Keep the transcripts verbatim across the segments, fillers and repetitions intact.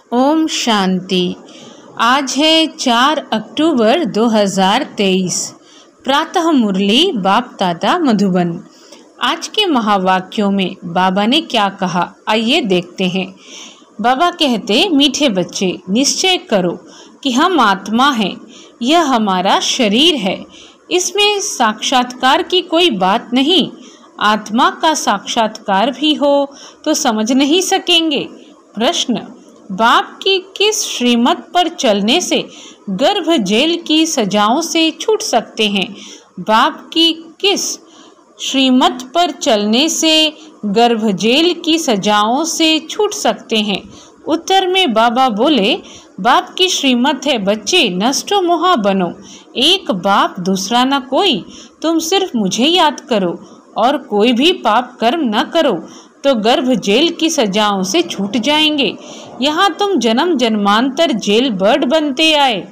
ओम शांति। आज है चार अक्टूबर दो हज़ार तेईस। प्रातः मुरली बाप दादा मधुबन। आज के महावाक्यों में बाबा ने क्या कहा, आइए देखते हैं। बाबा कहते, मीठे बच्चे, निश्चय करो कि हम आत्मा हैं, यह हमारा शरीर है। इसमें साक्षात्कार की कोई बात नहीं। आत्मा का साक्षात्कार भी हो तो समझ नहीं सकेंगे। प्रश्न, बाप की किस श्रीमत पर चलने से गर्भ जेल की सजाओं से छूट सकते हैं? बाप की किस श्रीमत पर चलने से गर्भ जेल की सजाओं से छूट सकते हैं? उत्तर में बाबा बोले, बाप की श्रीमत है, बच्चे नष्टो मोहा बनो, एक बाप दूसरा न कोई, तुम सिर्फ मुझे याद करो और कोई भी पाप कर्म न करो तो गर्भ जेल की सजाओं से छूट जाएंगे। यहाँ तुम जन्म जन्मांतर जेल बर्ड बनते आए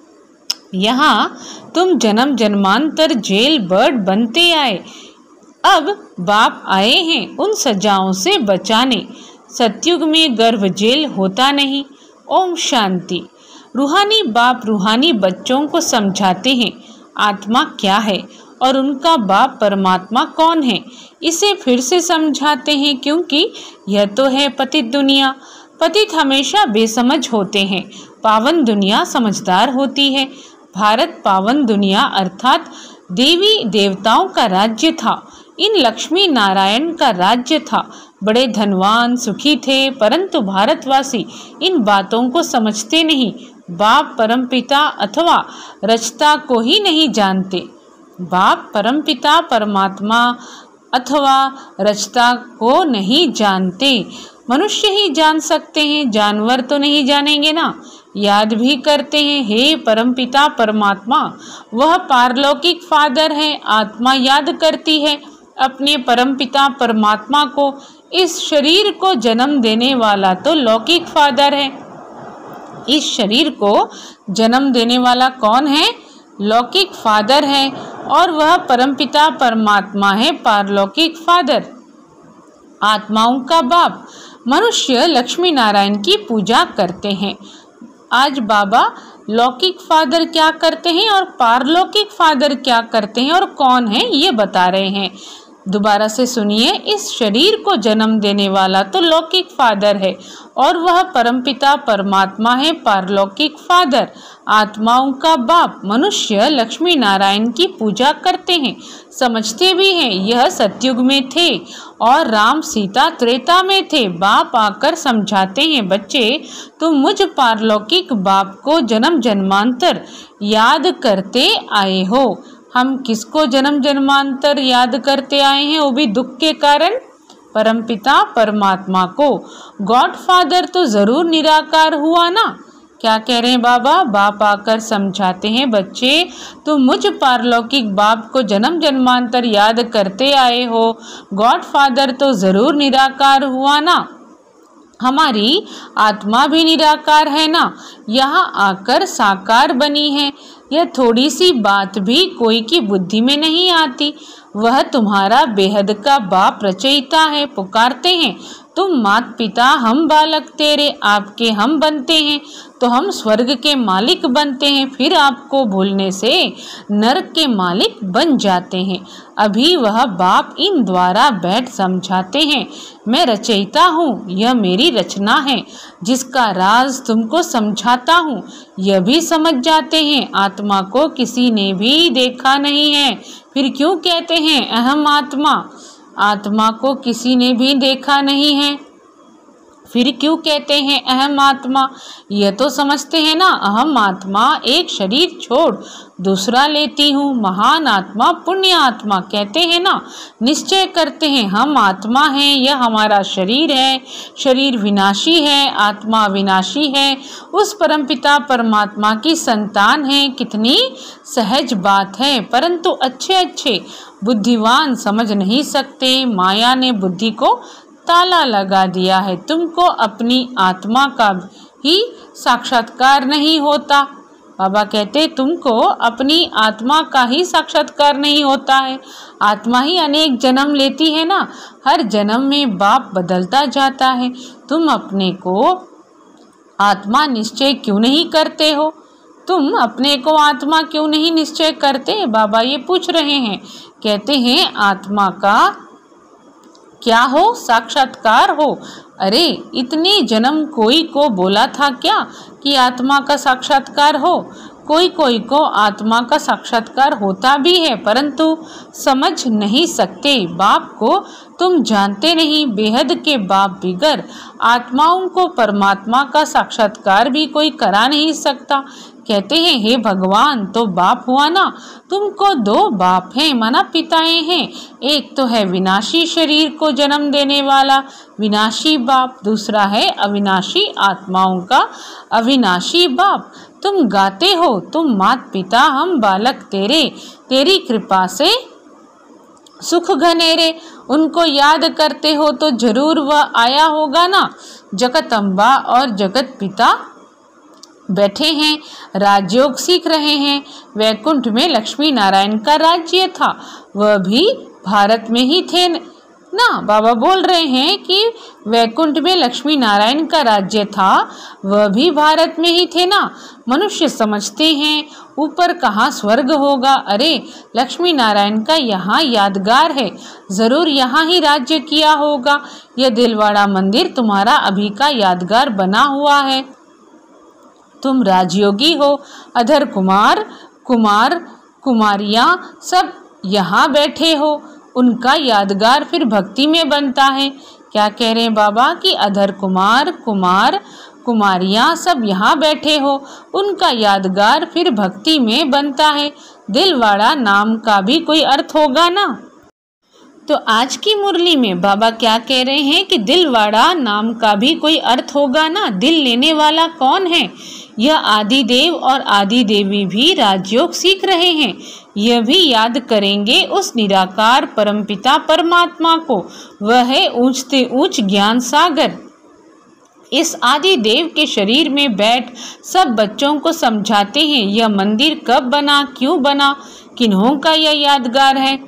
यहाँ तुम जन्म जन्मांतर जेल बर्ड बनते आए। अब बाप आए हैं उन सजाओं से बचाने। सतयुग में गर्भ जेल होता नहीं। ओम शांति। रूहानी बाप रूहानी बच्चों को समझाते हैं आत्मा क्या है और उनका बाप परमात्मा कौन है। इसे फिर से समझाते हैं क्योंकि यह तो है पतित दुनिया। पतित हमेशा बेसमझ होते हैं, पावन दुनिया समझदार होती है। भारत पावन दुनिया अर्थात देवी देवताओं का राज्य था। इन लक्ष्मी नारायण का राज्य था। बड़े धनवान सुखी थे, परंतु भारतवासी इन बातों को समझते नहीं। बाप परमपिता अथवा रचता को ही नहीं जानते। बाप परमपिता परमात्मा अथवा रचता को नहीं जानते। मनुष्य ही जान सकते हैं, जानवर तो नहीं जानेंगे ना। याद भी करते हैं, हे परमपिता परमात्मा, वह पारलौकिक फादर है। आत्मा याद करती है अपने परमपिता परमात्मा को। इस शरीर को जन्म देने वाला तो लौकिक फादर है। इस शरीर को जन्म देने वाला कौन है? लौकिक फादर है और वह परमपिता परमात्मा है, पारलौकिक फादर, आत्माओं का बाप। मनुष्य लक्ष्मी नारायण की पूजा करते हैं। आज बाबा लौकिक फादर क्या करते हैं और पारलौकिक फादर क्या करते हैं और कौन है ये बता रहे हैं। दोबारा से सुनिए, इस शरीर को जन्म देने वाला तो लौकिक फादर है और वह परमपिता परमात्मा है, पारलौकिक फादर, आत्माओं का बाप। मनुष्य लक्ष्मी नारायण की पूजा करते हैं, समझते भी हैं। यह सतयुग में थे और राम सीता त्रेता में थे। बाप आकर समझाते हैं, बच्चे तुम मुझ पारलौकिक बाप को जन्म जन्मांतर याद करते आए हो। हम किसको जन्म जन्मांतर याद करते आए हैं, वो भी दुख के कारण? परमपिता परमात्मा को। गॉड फादर तो जरूर निराकार हुआ ना। क्या कह रहे हैं बाबा? बाप आकर समझाते हैं, बच्चे तुम मुझ पारलौकिक बाप को जन्म जन्मांतर याद करते आए हो। गॉड फादर तो जरूर निराकार हुआ ना। हमारी आत्मा भी निराकार है ना, यहाँ आकर साकार बनी है। यह थोड़ी सी बात भी कोई की बुद्धि में नहीं आती। वह तुम्हारा बेहद का बाप रचयिता है। पुकारते हैं, तुम मात पिता हम बालक तेरे, आपके हम बनते हैं तो हम स्वर्ग के मालिक बनते हैं। फिर आपको भूलने से नरक के मालिक बन जाते हैं। अभी वह बाप इन द्वारा बैठ समझाते हैं, मैं रचयिता हूँ, यह मेरी रचना है जिसका राज तुमको समझाता हूँ। यह भी समझ जाते हैं, आत्मा को किसी ने भी देखा नहीं है। फिर क्यों कहते हैं अहम आत्मा? आत्मा को किसी ने भी देखा नहीं है, फिर क्यों कहते हैं अहम आत्मा? यह तो समझते हैं ना, अहम आत्मा एक शरीर छोड़ दूसरा लेती हूँ। महान आत्मा पुण्य आत्मा कहते हैं ना। निश्चय करते हैं हम आत्मा हैं, यह हमारा शरीर है। शरीर विनाशी है, आत्मा विनाशी है। उस परमपिता परमात्मा की संतान है। कितनी सहज बात है, परंतु अच्छे अच्छे बुद्धिवान समझ नहीं सकते। माया ने बुद्धि को ताला लगा दिया है। तुमको अपनी आत्मा का ही साक्षात्कार नहीं होता। बाबा कहते, तुमको अपनी आत्मा का ही साक्षात्कार नहीं होता है। आत्मा ही अनेक जन्म लेती है ना, हर जन्म में बाप बदलता जाता है। तुम अपने को आत्मा निश्चय क्यों नहीं करते हो? तुम अपने को आत्मा क्यों नहीं निश्चय करते? बाबा ये पूछ रहे हैं। कहते हैं आत्मा का क्या हो? साक्षात्कार हो। अरे इतने जन्म कोई को बोला था क्या कि आत्मा का साक्षात्कार हो? कोई कोई को आत्मा का साक्षात्कार होता भी है, परंतु समझ नहीं सकते। बाप को तुम जानते नहीं। बेहद के बाप बिगर आत्माओं को परमात्मा का साक्षात्कार भी कोई करा नहीं सकता। कहते हैं हे भगवान, तो बाप हुआ ना? तुमको दो बाप हैं, माना पिताएं हैं। एक तो है विनाशी शरीर को जन्म देने वाला विनाशी बाप, दूसरा है अविनाशी आत्माओं का अविनाशी बाप। तुम गाते हो, तुम मात पिता हम बालक तेरे, तेरी कृपा से सुख घनेरे। उनको याद करते हो तो जरूर वह आया होगा ना। जगत अम्बा और जगत पिता बैठे हैं, राजयोग सीख रहे हैं। वैकुंठ में लक्ष्मी नारायण का राज्य था, वह भी भारत में ही थे ना। बाबा बोल रहे हैं कि वैकुंठ में लक्ष्मी नारायण का राज्य था, वह भी भारत में ही थे ना। मनुष्य समझते हैं ऊपर कहाँ स्वर्ग होगा। अरे लक्ष्मी नारायण का यहाँ यादगार है, जरूर यहाँ ही राज्य किया होगा। यह दिलवाड़ा मंदिर तुम्हारा अभी का यादगार बना हुआ है। तुम राजयोगी हो, अधर कुमार कुमार कुमारियाँ सब यहाँ बैठे हो, उनका यादगार फिर भक्ति में बनता है। क्या कह रहे हैं बाबा कि अधर कुमार कुमार कुमारियाँ सब यहाँ बैठे हो, उनका यादगार फिर भक्ति में बनता है। दिलवाड़ा नाम का भी कोई अर्थ होगा ना। तो आज की मुरली में बाबा क्या कह रहे हैं कि दिलवाड़ा नाम का भी कोई अर्थ होगा ना। दिल लेने वाला कौन है? यह आदि देव और आदि देवी भी राजयोग सीख रहे हैं। यह भी याद करेंगे उस निराकार परमपिता परमात्मा को। वह है ऊंचते ऊंच ज्ञान सागर। इस आदि देव के शरीर में बैठ सब बच्चों को समझाते हैं यह मंदिर कब बना, क्यों बना, किन्हों का यह यादगार है।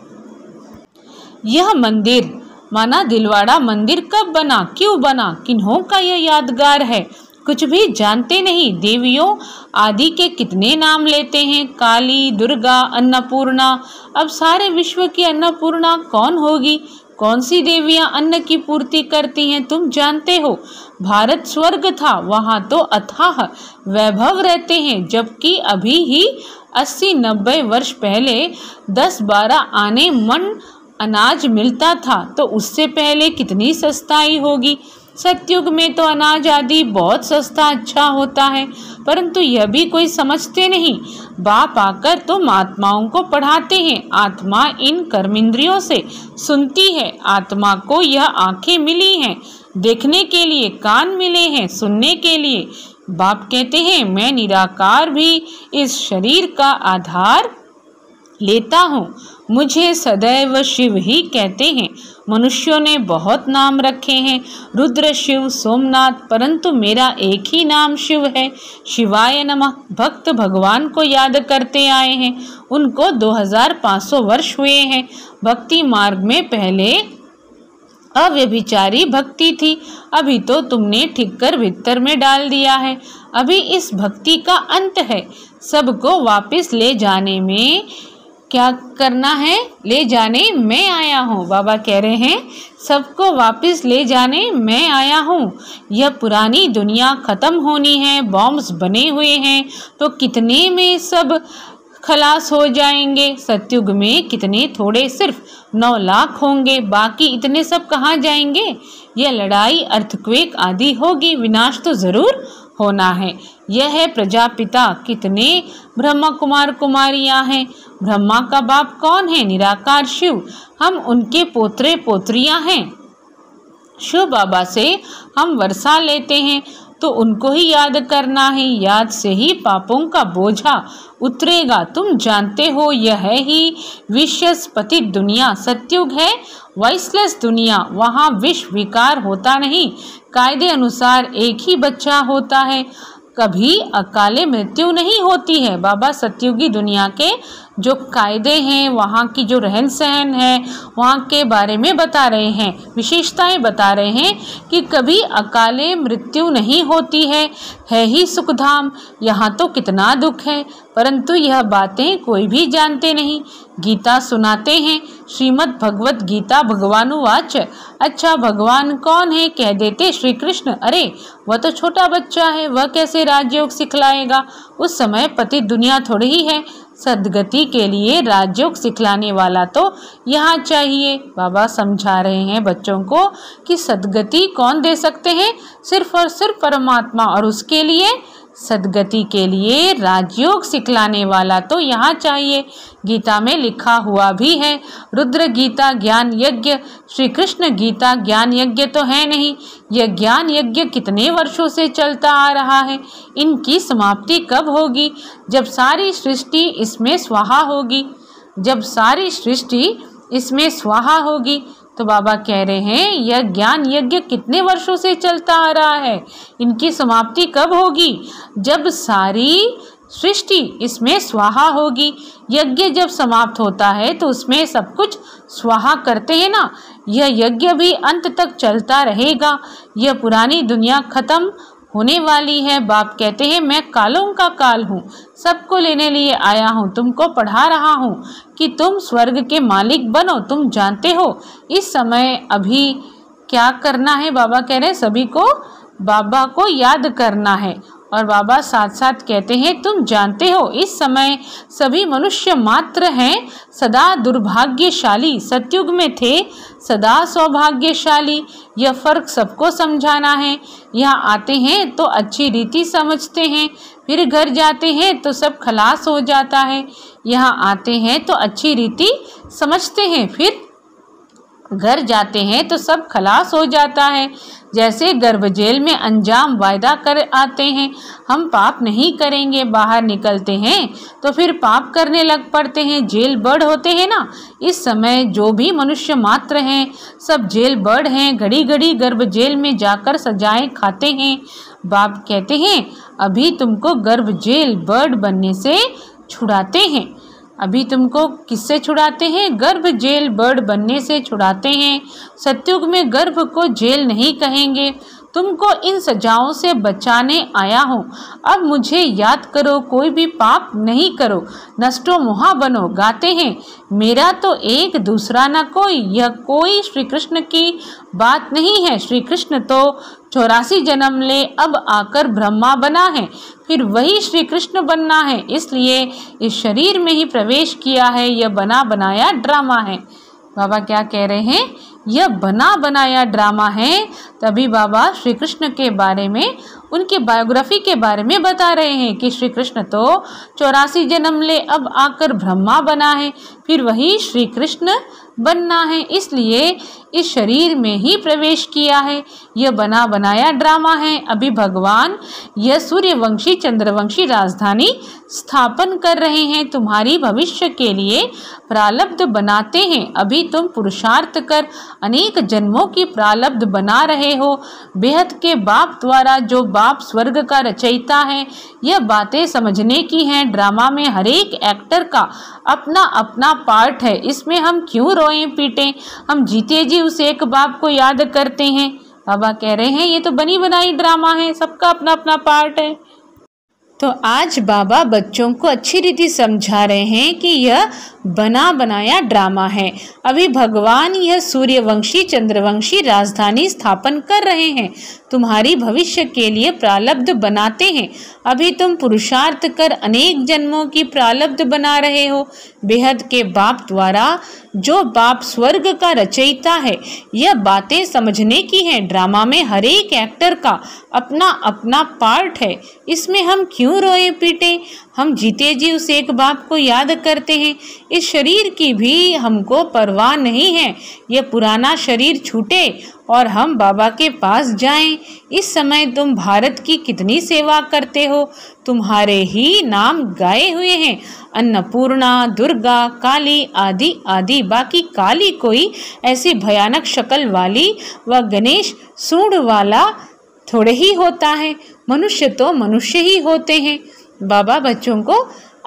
यह मंदिर माना दिलवाड़ा मंदिर कब बना, क्यों बना, किन्हों का यह यादगार है। कुछ भी जानते नहीं। देवियों आदि के कितने नाम लेते हैं, काली, दुर्गा, अन्नपूर्णा। अब सारे विश्व की अन्नपूर्णा कौन होगी? कौन सी देवियां अन्न की पूर्ति करती हैं? तुम जानते हो भारत स्वर्ग था, वहाँ तो अथाह वैभव रहते हैं, जबकि अभी ही अस्सी नब्बे वर्ष पहले दस बारह आने मन अनाज मिलता था, तो उससे पहले कितनी सस्ताई होगी। सतयुग में तो अनाज आदि बहुत सस्ता अच्छा होता है, परंतु यह भी कोई समझते नहीं। बाप आकर तुम आत्माओं को पढ़ाते हैं। आत्मा इन कर्मेंद्रियों से सुनती है। आत्मा को यह आंखें मिली हैं देखने के लिए, कान मिले हैं सुनने के लिए। बाप कहते हैं मैं निराकार भी इस शरीर का आधार लेता हूँ। मुझे सदैव शिव ही कहते हैं। मनुष्यों ने बहुत नाम रखे हैं, रुद्र, शिव, सोमनाथ, परंतु मेरा एक ही नाम शिव है। शिवाय नमः। भक्त भगवान को याद करते आए हैं। उनको दो हजार पाँच सौ वर्ष हुए हैं। भक्ति मार्ग में पहले अव्यभिचारी भक्ति थी, अभी तो तुमने ठीक कर भीतर में डाल दिया है। अभी इस भक्ति का अंत है। सबको वापस ले जाने में क्या करना है? ले जाने मैं आया हूँ। बाबा कह रहे हैं सबको वापस ले जाने मैं आया हूँ। यह पुरानी दुनिया खत्म होनी है। बॉम्ब्स बने हुए हैं तो कितने में सब खलास हो जाएंगे। सतयुग में कितने, थोड़े सिर्फ नौ लाख होंगे, बाकी इतने सब कहाँ जाएंगे। यह लड़ाई अर्थक्वेक आदि होगी, विनाश तो जरूर होना है। यह है प्रजापिता। कितने ब्रह्मा कुमार कुमारियां हैं। ब्रह्मा का बाप कौन है? निराकार शिव। हम उनके पोत्रे पोत्रियां हैं। शिव बाबा से हम वर्षा लेते हैं तो उनको ही याद करना है। याद से ही पापों का बोझा उतरेगा। तुम जानते हो यह है ही विषयस्पति दुनिया। सतयुग है वाइसलेस दुनिया, वहाँ विष विकार होता नहीं। कायदे अनुसार एक ही बच्चा होता है, कभी अकाले मृत्यु नहीं होती है। बाबा सतयुगी दुनिया के जो कायदे हैं, वहाँ की जो रहन सहन है, वहाँ के बारे में बता रहे हैं, विशेषताएं बता रहे हैं कि कभी अकाले मृत्यु नहीं होती है, है ही सुखधाम। यहाँ तो कितना दुख है, परंतु यह बातें कोई भी जानते नहीं। गीता सुनाते हैं, श्रीमद् भगवत गीता भगवानुवाच। अच्छा, भगवान कौन है? कह देते श्री कृष्ण। अरे वह तो छोटा बच्चा है, वह कैसे राजयोग सिखलाएगा? उस समय पति दुनिया थोड़ी ही है। सद्गति के लिए राजयोग सिखलाने वाला तो यहाँ चाहिए। बाबा समझा रहे हैं बच्चों को कि सद्गति कौन दे सकते हैं? सिर्फ और सिर्फ परमात्मा, और उसके लिए सद्गति के लिए राजयोग सिखलाने वाला तो यहाँ चाहिए। गीता में लिखा हुआ भी है, रुद्र गीता ज्ञान यज्ञ। श्री कृष्ण गीता ज्ञान यज्ञ तो है नहीं। यह ज्ञान यज्ञ कितने वर्षों से चलता आ रहा है, इनकी समाप्ति कब होगी? जब सारी सृष्टि इसमें स्वाहा होगी। जब सारी सृष्टि इसमें स्वाहा होगी तो बाबा कह रहे हैं यह ज्ञान यज्ञ कितने वर्षों से चलता आ रहा है, इनकी समाप्ति कब होगी? जब सारी सृष्टि इसमें स्वाहा होगी। यज्ञ जब समाप्त होता है तो उसमें सब कुछ स्वाहा करते हैं ना। यह यज्ञ भी अंत तक चलता रहेगा। यह पुरानी दुनिया खत्म होने वाली है। बाप कहते हैं मैं कालों का काल हूँ, सबको लेने लिए आया हूँ, तुमको पढ़ा रहा हूँ कि तुम स्वर्ग के मालिक बनो। तुम जानते हो इस समय अभी क्या करना है? बाबा कह रहे हैं सभी को बाबा को याद करना है। और बाबा साथ साथ कहते हैं तुम जानते हो इस समय सभी मनुष्य मात्र हैं सदा दुर्भाग्यशाली, सतयुग में थे सदा सौभाग्यशाली। यह फर्क सबको समझाना है। यहाँ आते हैं तो अच्छी रीति समझते हैं, फिर घर जाते हैं तो सब खलास हो जाता है। यहाँ आते हैं तो अच्छी रीति समझते हैं, फिर घर जाते हैं तो सब खलास हो जाता है। जैसे गर्भ जेल में अंजाम वायदा कर आते हैं, हम पाप नहीं करेंगे, बाहर निकलते हैं तो फिर पाप करने लग पड़ते हैं, जेल बर्ड होते हैं ना। इस समय जो भी मनुष्य मात्र हैं सब जेल बर्ड हैं, घड़ी घड़ी गर्भ जेल में जाकर सजाएं खाते हैं। बाप कहते हैं अभी तुमको गर्भ जेल बर्ड बनने से छुड़ाते हैं। अभी तुमको किससे छुड़ाते हैं? गर्भ जेल बर्ड बनने से छुड़ाते हैं। सतयुग में गर्भ को जेल नहीं कहेंगे। तुमको इन सजाओं से बचाने आया हूँ। अब मुझे याद करो, कोई भी पाप नहीं करो, नष्टो मोहा बनो। गाते हैं मेरा तो एक दूसरा न कोई। यह कोई श्री कृष्ण की बात नहीं है। श्री कृष्ण तो चौरासी जन्म ले अब आकर ब्रह्मा बना है, फिर वही श्री कृष्ण बनना है, इसलिए इस शरीर में ही प्रवेश किया है। यह बना बनाया ड्रामा है। बाबा क्या कह रहे हैं? यह बना बनाया ड्रामा है। तभी बाबा श्री कृष्ण के बारे में, उनके बायोग्राफी के बारे में बता रहे हैं कि श्री कृष्ण तो चौरासी जन्म ले अब आकर ब्रह्मा बना है, फिर वही श्री कृष्ण बनना है, इसलिए इस शरीर में ही प्रवेश किया है। यह बना बनाया ड्रामा है। अभी भगवान यह सूर्यवंशी चंद्रवंशी राजधानी स्थापन कर रहे हैं, तुम्हारी भविष्य के लिए प्रारब्ध बनाते हैं। अभी तुम पुरुषार्थ कर अनेक जन्मों की प्रारब्ध बना रहे हो। बेहद के बाप द्वारा, जो बाप स्वर्ग का रचयिता है, यह बातें समझने की हैं। ड्रामा में हर एक एक्टर का अपना अपना पार्ट है, इसमें हम क्यों रोएं पीटें? हम जीते जी उस एक बाप को याद करते हैं। बाबा कह रहे हैं ये तो बनी बनाई ड्रामा है, सबका अपना अपना पार्ट है। तो आज बाबा बच्चों को अच्छी रीति समझा रहे हैं कि यह बना बनाया ड्रामा है। अभी भगवान यह सूर्यवंशी चंद्रवंशी राजधानी स्थापन कर रहे हैं, तुम्हारी भविष्य के लिए प्रारब्ध बनाते हैं। अभी तुम पुरुषार्थ कर अनेक जन्मों की प्रारब्ध बना रहे हो। बेहद के बाप द्वारा, जो बाप स्वर्ग का रचयिता है, यह बातें समझने की हैं। ड्रामा में हर एक एक्टर का अपना अपना पार्ट है, इसमें हम क्यों रोए पीटे? हम जीते जी उस एक बाप को याद करते हैं। इस शरीर की भी हमको परवाह नहीं है, यह पुराना शरीर छूटे और हम बाबा के पास जाएं। इस समय तुम भारत की कितनी सेवा करते हो, तुम्हारे ही नाम गाए हुए हैं, अन्नपूर्णा, दुर्गा, काली आदि आदि। बाकी काली कोई ऐसी भयानक शक्ल वाली व गणेश सूंड वाला थोड़े ही होता है, मनुष्य तो मनुष्य ही होते हैं। बाबा बच्चों को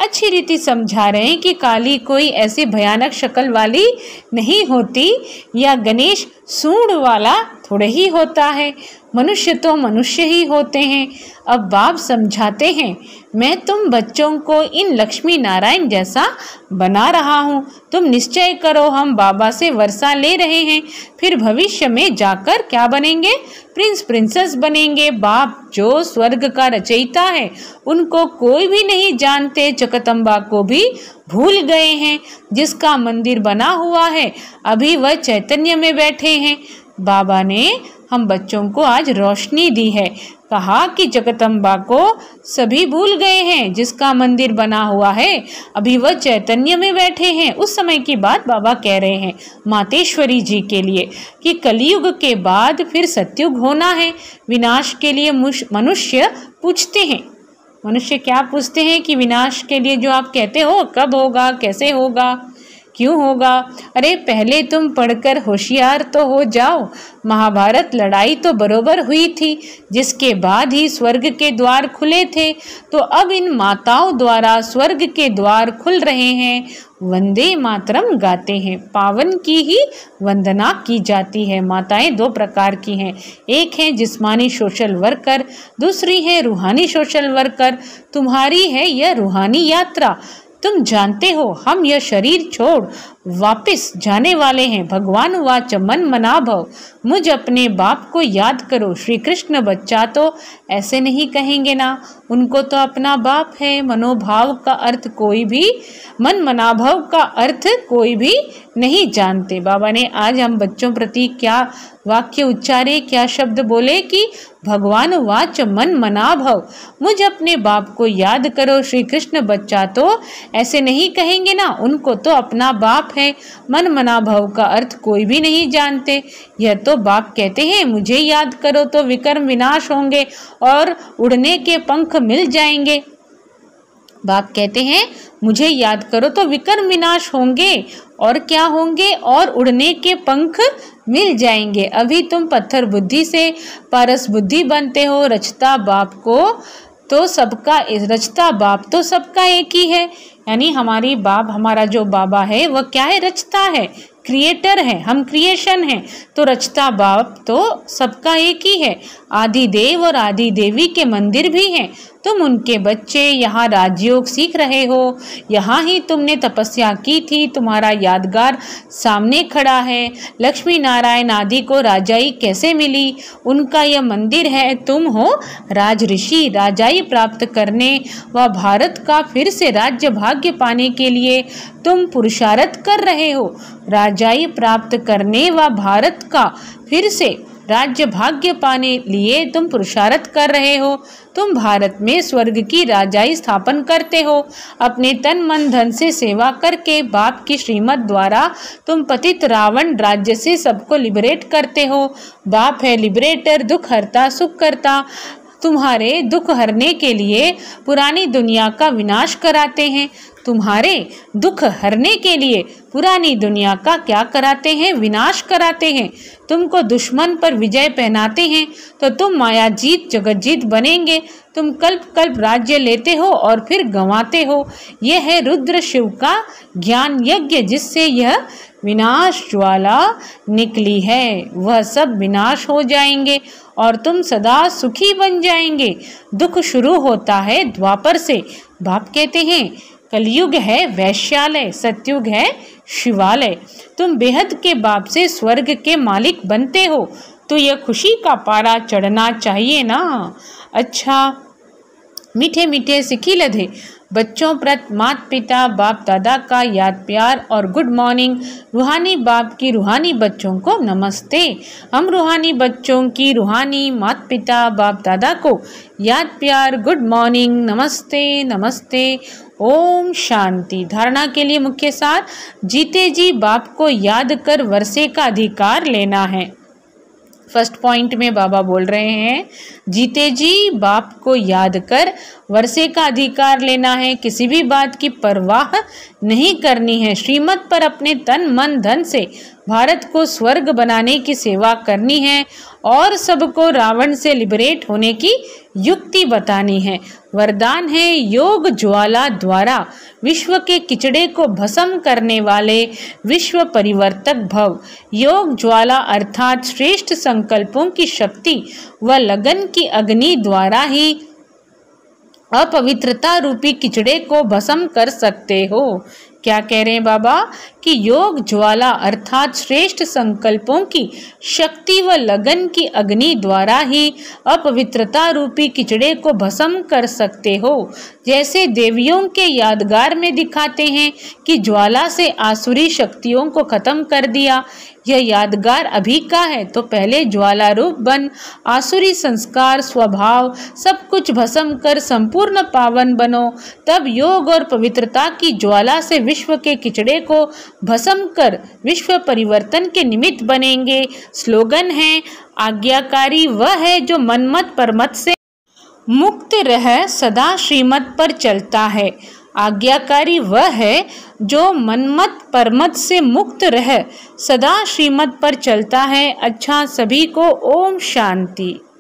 अच्छी रीति समझा रहे हैं कि काली कोई ऐसी भयानक शक्ल वाली नहीं होती या गणेश सूंड वाला थोड़े ही होता है, मनुष्य तो मनुष्य ही होते हैं। अब बाप समझाते हैं, मैं तुम बच्चों को इन लक्ष्मी नारायण जैसा बना रहा हूँ। तुम निश्चय करो, हम बाबा से वर्षा ले रहे हैं, फिर भविष्य में जाकर क्या बनेंगे? प्रिंस प्रिंसेस बनेंगे। बाप जो स्वर्ग का रचयिता है उनको कोई भी नहीं जानते, जगदम्बा को भी भूल गए हैं। जिसका मंदिर बना हुआ है अभी वह चैतन्य में बैठे हैं। बाबा ने हम बच्चों को आज रोशनी दी है, कहा कि जगदम्बा को सभी भूल गए हैं, जिसका मंदिर बना हुआ है अभी वह चैतन्य में बैठे हैं। उस समय की बात बाबा कह रहे हैं मातेश्वरी जी के लिए कि कलयुग के बाद फिर सतयुग होना है। विनाश के लिए मनुष्य पूछते हैं, मनुष्य क्या पूछते हैं कि विनाश के लिए जो आप कहते हो कब होगा, कैसे होगा, क्यों होगा? अरे पहले तुम पढ़कर होशियार तो हो जाओ। महाभारत लड़ाई तो बरोबर हुई थी, जिसके बाद ही स्वर्ग के द्वार खुले थे, तो अब इन माताओं द्वारा स्वर्ग के द्वार खुल रहे हैं। वंदे मातरम गाते हैं, पावन की ही वंदना की जाती है। माताएं दो प्रकार की हैं, एक है जिस्मानी सोशल वर्कर, दूसरी है रूहानी सोशल वर्कर। तुम्हारी है यह रूहानी यात्रा। तुम जानते हो हम यह शरीर छोड़ वापस जाने वाले हैं। भगवान वाच मन मना भव, मुझ अपने बाप को याद करो। श्री कृष्ण बच्चा तो ऐसे नहीं कहेंगे ना, उनको तो अपना बाप है। मनोभाव का अर्थ कोई भी, मन मनाभव का अर्थ कोई भी नहीं जानते। बाबा ने आज हम बच्चों प्रति क्या वाक्य उच्चारे, क्या शब्द बोले कि भगवान वाच मन मना भव, मुझ अपने बाप को याद करो। श्री कृष्ण बच्चा तो ऐसे नहीं कहेंगे ना, उनको तो अपना बाप है। मन मना भव का अर्थ कोई भी नहीं जानते। यह तो बाप कहते हैं मुझे याद करो तो विकर्म विनाश होंगे और उड़ने के पंख मिल जाएंगे। बाप कहते हैं मुझे याद करो तो विकर्म विनाश होंगे और क्या होंगे, और उड़ने के पंख मिल जाएंगे। अभी तुम पत्थर बुद्धि से पारस बुद्धि बनते हो। रचता बाप को तो सबका, रचता बाप तो सबका एक ही है। यानी हमारी बाप, हमारा जो बाबा है वह क्या है? रचता है, क्रिएटर है, हम क्रिएशन हैं। तो रचता बाप तो सबका एक ही है। आदि देव और आदि देवी के मंदिर भी हैं। तुम उनके बच्चे, यहाँ राजयोग सीख रहे हो, यहाँ ही तुमने तपस्या की थी, तुम्हारा यादगार सामने खड़ा है। लक्ष्मी नारायण आदि को राजाई कैसे मिली, उनका यह मंदिर है। तुम हो राज ऋषि, राजाई प्राप्त करने व भारत का फिर से राज्य भाग्य पाने के लिए तुम पुरुषार्थ कर रहे हो। राजाई प्राप्त करने व भारत का फिर से राज्य भाग्य पाने लिए तुम पुरुषार्थ कर रहे हो। तुम भारत में स्वर्ग की राजाई स्थापन करते हो। अपने तन मन धन से सेवा करके बाप की श्रीमत द्वारा तुम पतित रावण राज्य से सबको लिबरेट करते हो। बाप है लिबरेटर, दुख हरता, सुख करता। तुम्हारे दुख हरने के लिए पुरानी दुनिया का विनाश कराते हैं। तुम्हारे दुख हरने के लिए पुरानी दुनिया का क्या कराते हैं? विनाश कराते हैं। तुमको दुश्मन पर विजय पहनाते हैं तो तुम माया जीत जगत जीत बनेंगे। तुम कल्प कल्प राज्य लेते हो और फिर गंवाते हो। यह है रुद्र शिव का ज्ञान यज्ञ, जिससे यह विनाश ज्वाला निकली है। वह सब विनाश हो जाएंगे और तुम सदा सुखी बन जाएंगे। दुख शुरू होता है द्वापर से। बाप कहते हैं कलयुग है वैश्यालय, सतयुग है शिवालय। तुम बेहद के बाप से स्वर्ग के मालिक बनते हो तो यह खुशी का पारा चढ़ना चाहिए ना। अच्छा मीठे मीठे सिखी लधे बच्चों प्रति माता पिता बाप दादा का याद प्यार और गुड मॉर्निंग। रूहानी बाप की रूहानी बच्चों को नमस्ते। हम रूहानी बच्चों की रूहानी माता पिता बाप दादा को याद प्यार, गुड मॉर्निंग, नमस्ते नमस्ते, ओम शांति। धारणा के लिए मुख्य सार, जीते जी बाप को याद कर वर्षे का अधिकार लेना है। फर्स्ट पॉइंट में बाबा बोल रहे हैं जीते जी बाप को याद कर वर्षे का अधिकार लेना है, किसी भी बात की परवाह नहीं करनी है, श्रीमत पर अपने तन मन धन से भारत को स्वर्ग बनाने की सेवा करनी है और सबको रावण से लिबरेट होने की युक्ति बतानी है। वरदान है योग ज्वाला द्वारा विश्व के किचड़े को भस्म करने वाले विश्व परिवर्तक भव। योग ज्वाला अर्थात श्रेष्ठ संकल्पों की शक्ति व लगन की अग्नि द्वारा ही अपवित्रता रूपी किचड़े को भस्म कर सकते हो। क्या कह रहे हैं बाबा कि योग ज्वाला अर्थात श्रेष्ठ संकल्पों की शक्ति व लगन की अग्नि द्वारा ही अपवित्रता रूपी किचड़े को भस्म कर सकते हो। जैसे देवियों के यादगार में दिखाते हैं कि ज्वाला से आसुरी शक्तियों को खत्म कर दिया। यह यादगार अभी का है, तो पहले ज्वाला रूप बन आसुरी संस्कार स्वभाव सब कुछ भस्म कर संपूर्ण पावन बनो, तब योग और पवित्रता की ज्वाला से विश्व के किचड़े को भस्म कर विश्व परिवर्तन के निमित्त बनेंगे। स्लोगन है आज्ञाकारी वह है जो मनमत परमत से मुक्त रह सदा श्रीमत पर चलता है। आज्ञाकारी वह है जो मनमत परमत से मुक्त रह सदा श्रीमत पर चलता है। अच्छा, सभी को ओम शांति।